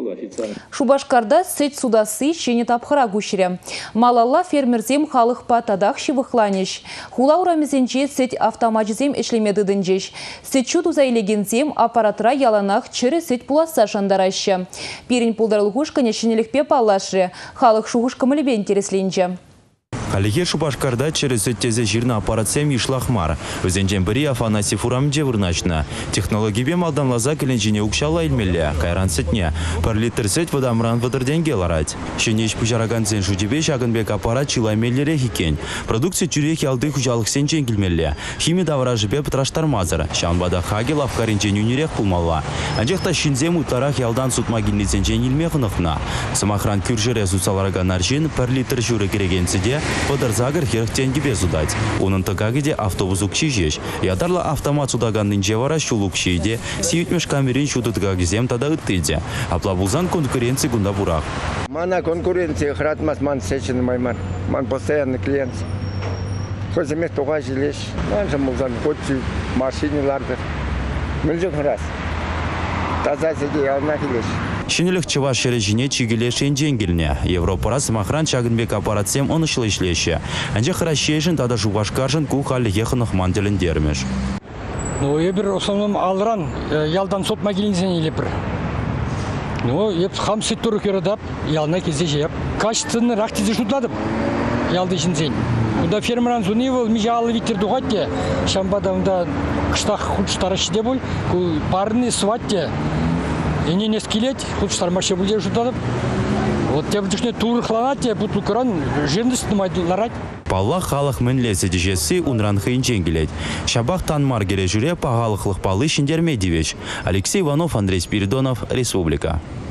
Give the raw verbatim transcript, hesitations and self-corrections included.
Шубашкарда сеть судасы чене тапхыра гушире. Малалла фермерзем халықпа тадақ шивықланеш. Хула урамезенче сеть автоматизем эшлемедідінжеш. Сеть чудузайлегензем аппаратра яланақ чыры сеть пуласа шандарашы. Пирин пулдарылғушкане шенелікпе палашы. Халық шуғышқы мүлібе интересленже. Халихе Шубашкарда через тезе жирна аппаратсем ишлахмар. Өзенжен бири Афанасий Фурамже вырначна. Технология малдамлаза келенжине укшала илмелле. Кайран сетне. Пар литр сет водамран водырденге ларать. Шенеш пужараган сен жудебе шагынбек аппарат чилаймеллере хикен. Продукция тюрек ялды хужалық сен ченгілмелле. Хими давражыбе пытраштармазыр. Шанбада хаге лавкаринжен юнирек пулмалла. Анжекта шинзем утларах ялдан сутмагинли сенжен илмехынықна. Самахран кюржере сусалараган аржин пар литр журы керегенсіде Подар загар херхтен гибе судать. Унын тагагиде автобус укшижеш. Ядарла автомат судаганнын жевара шулукшиде. Сиютмеш камерин шудытгагизем тада ыттыйде. Аплабузан конкуренции гунда бурак. Мана конкуренция хратмас ман сечен майман. Ман постоянный клиент. Хоземес туга жилеш. Ман же музан котчу машиниларды. Мылжын раз. Таза сиде ялна хилеш. Шинелік чываш шережіне чигелешен жеңгіліне. Европара сымахран чагынбек аппаратсем онышлы ішлеші. Әнже қырашешін тада Шубашкаржын ку халі ехынық манделін дермеш. Ну, ебір основном алран ялдан сот магилинзен елепір. Ну, еп хам сеттуры кередап, ялна кезде жеп. Качественный рахтизе шутладып, ялды жинзен. Уда фермеран зунивал, mijалы витер дугатте, шамбадамда кыштақ худштары шиде бой, парны сватте. И не скелет, хоть стармаще будет жутадып. Вот те вдохне тур хланате, будут лукаран жирность на майдуларать. Палла халық мінлесі дежесі унран хейнчен Шабах танмар кере жүре пағалықлық палы шиндерме девеч. Алексей Иванов, Андрей Спиридонов, Республика.